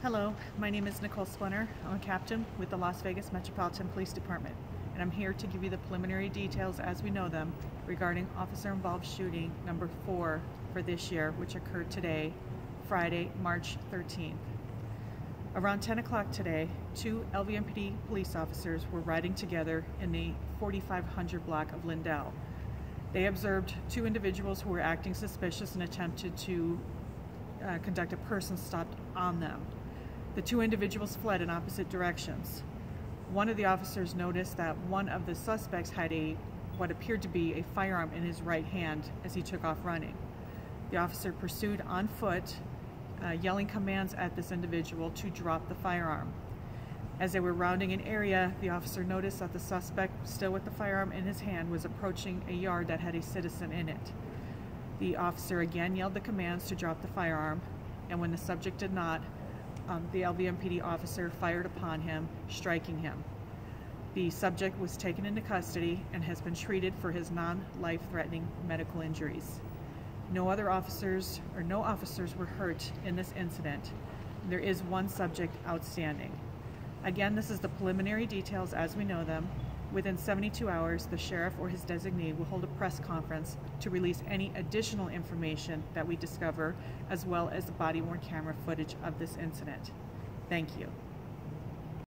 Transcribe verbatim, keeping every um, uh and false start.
Hello, my name is Nichole Splinter. I'm a captain with the Las Vegas Metropolitan Police Department, and I'm here to give you the preliminary details as we know them regarding officer-involved shooting number four for this year, which occurred today, Friday, March thirteenth. Around ten o'clock today, two L V M P D police officers were riding together in the forty-five hundred block of Lindell. They observed two individuals who were acting suspicious and attempted to uh, conduct a person stop on them. The two individuals fled in opposite directions. One of the officers noticed that one of the suspects had a what appeared to be a firearm in his right hand as he took off running. The officer pursued on foot, uh, yelling commands at this individual to drop the firearm. As they were rounding an area, the officer noticed that the suspect, still with the firearm in his hand, was approaching a yard that had a citizen in it. The officer again yelled the commands to drop the firearm, and when the subject did not, um, the L V M P D officer fired upon him, striking him. The subject was taken into custody and has been treated for his non-life-threatening medical injuries. No other officers or no officers were hurt in this incident. There is one subject outstanding. Again, this is the preliminary details as we know them. Within seventy-two hours, the sheriff or his designee will hold a press conference to release any additional information that we discover, as well as the body-worn camera footage of this incident. Thank you.